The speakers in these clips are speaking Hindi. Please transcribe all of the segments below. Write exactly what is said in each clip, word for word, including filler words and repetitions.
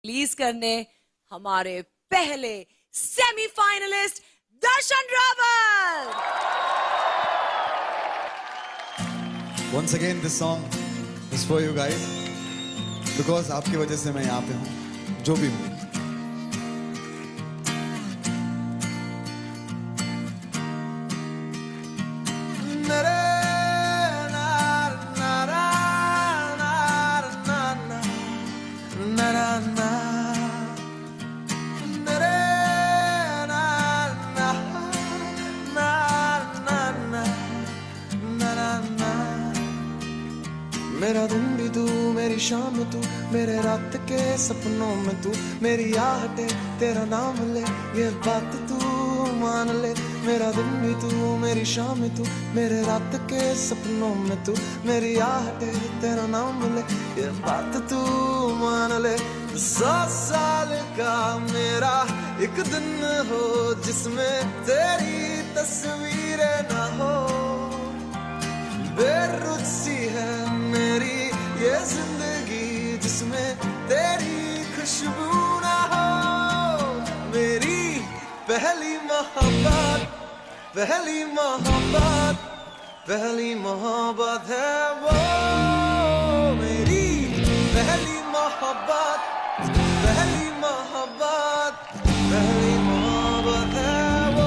रिलीज करने हमारे पहले semifinalist Darshan Raval. Once again this song is for you guys because आपकी वजह से मैं यहाँ पे हूँ जो भी हूँ। मेरा दिन भी तू, मेरी शाम तू, मेरे रात के सपनों में तू, मेरी आहटे तेरा नाम ले, ये बात तू मान ले। मेरा दिन भी तू, मेरी शाम तू, मेरे रात के सपनों में तू, मेरी आहटे तेरा नाम ले, ये बात तू मान ले। सौ साल का मेरा एक दिन हो जिसमें तेरी तस्वीरें ना हो, बेरुख सी है मेरी ये जिंदगी जिसमें तेरी खुशबू ना हो। मेरी पहली मोहब्बत, पहली मोहब्बत, पहली मोहब्बत है वो। मेरी पहली मोहब्बत, पहली मोहब्बत, पहली मोहब्बत है वो।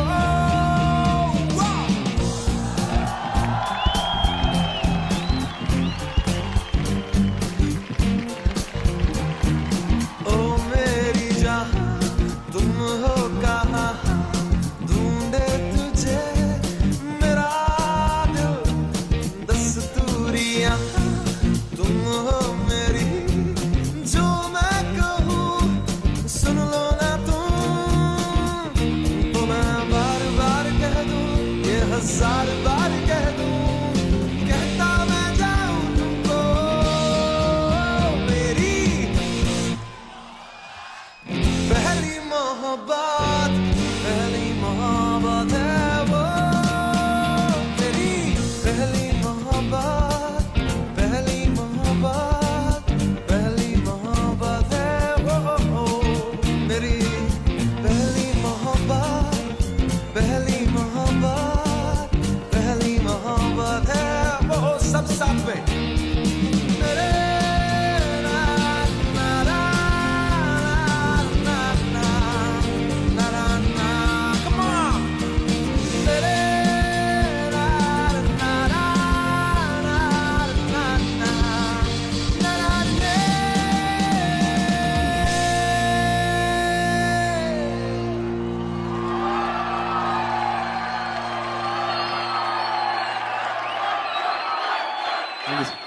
हजार बार कह दूं, कहता मैं जाऊं तुमको। मेरी पहली मोहब्बत, पहली मोहब्बत है वो। मेरी पहली मोहब्बत, पहली मोहब्बत, पहली मोहब्बत है वो। मेरी पहली मोहब्बत, पहली मोहब्बत, सब साथ में। Thank you.